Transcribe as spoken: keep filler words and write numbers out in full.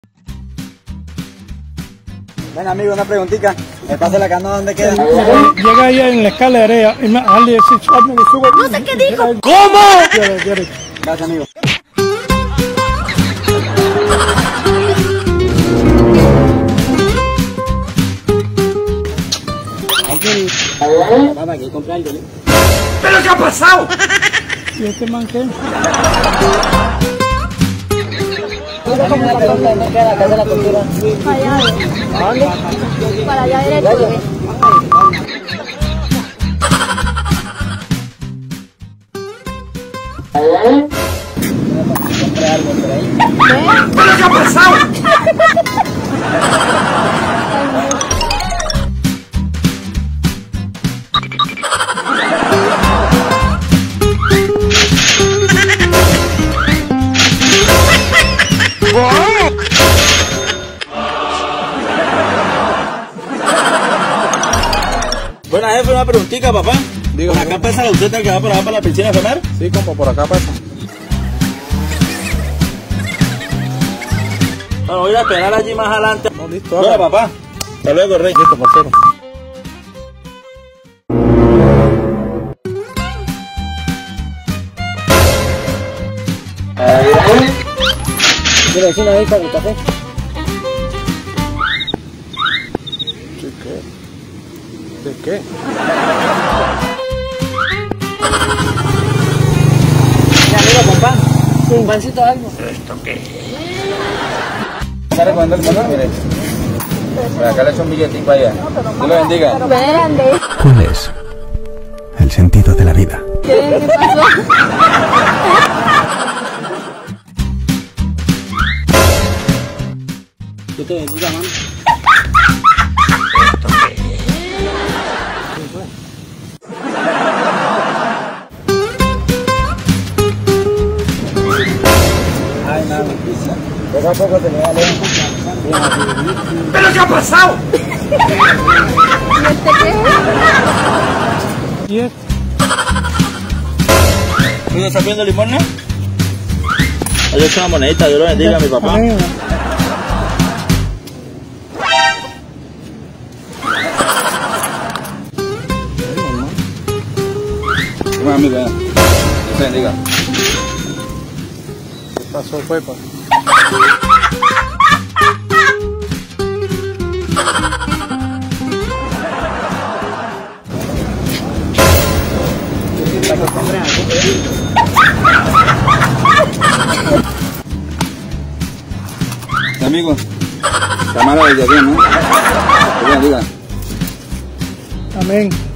Ven amigo, una preguntita. Me pasa la canoa, ¿dónde queda? Llega ahí en la escalera y me dale ese chorro que sube. No sé qué dijo. ¿Cómo? Gracias amigo. Papá, ¿quieres comprar algo? ¿Pero qué ha pasado? ¿Y este man qué? Dame una pregunta, ¿dónde queda la casa de la cultura? Para allá. ¿Dónde? Para allá derecho. Compré algo por ahí. ¿Pero qué ha pasado? Buena jefe, una preguntita, papá. Digo, ¿Por acá pasa la usted que va por allá para la piscina de Femar? sí, como por acá pasa. Bueno, voy a esperar allí más adelante. No, listo, Bueno, hágale. papá. Hasta luego, Rey. Listo, parcero. Quiero decir una vez para el café. ¿De qué? ¿De qué? Ya, amigo, con pan. Un pancito algo. ¿Está recogiendo el color? Mire. Por acá le echo un billetico para allá. Dios lo bendiga. Grande. ¿Cuál es el sentido de la vida? ¿Qué? ¿Qué pasó? Yo te bendiga, mami. Ay, nada, pizza. Poco a poco te le da lejos. ¿Pero qué ha pasado? ¿Y este? ¿Tú no estás viendo limón, no? Yo he hecho una monedita, Dios lo bendiga a mi papá. Amén. Bueno, amigo, Dios te bendiga. ¿Qué pasó, Pepa? Amigo, está mala la bendición, ¿no? Dios bendiga. Amén.